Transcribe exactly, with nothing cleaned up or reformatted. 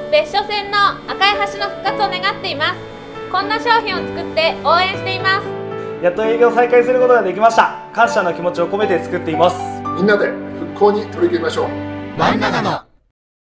別所線の赤い橋の復活を願っています。こんな商品を作って応援しています。 やっと営業再開することができました。感謝の気持ちを込めて作っています。 みんなで復興に取り組みましょう。 ワンナナの